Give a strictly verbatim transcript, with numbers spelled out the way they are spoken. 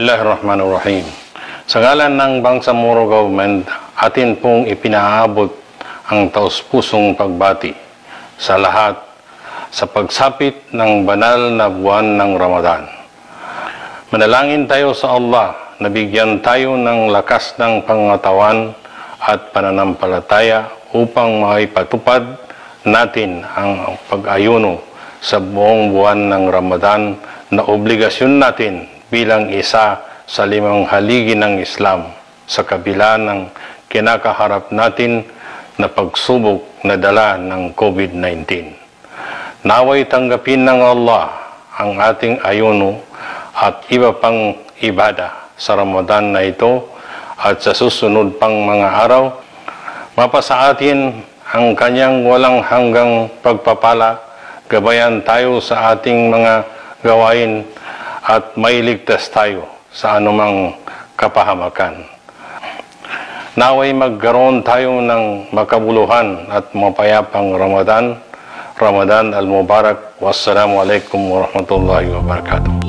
Bismillahirrahmanirrahim. Sa ngalan ng Bangsamoro Government, atin pong ipinaabot ang taus-pusong pagbati sa lahat sa pagsapit ng banal na buwan ng Ramadan. Manalangin tayo sa Allah na bigyan tayo ng lakas ng pangatawan at pananampalataya upang maipatupad natin ang pag-ayuno sa buong buwan ng Ramadan na obligasyon natin bilang isa sa limang haligi ng Islam sa kabila ng kinakaharap natin na pagsubok na dala ng COVID nineteen. Naway tanggapin ng Allah ang ating ayuno at iba pang ibada sa Ramadan na ito at sa susunod pang mga araw. Mapasa atin ang kanyang walang hanggang pagpapala, gabayan tayo sa ating mga gawain at mailigtas tayo sa anumang kapahamakan. Naway magkaroon tayo ng makabuluhan at mapayapang Ramadan. Ramadan al-Mubarak. Wassalamualaikum warahmatullahi wabarakatuh.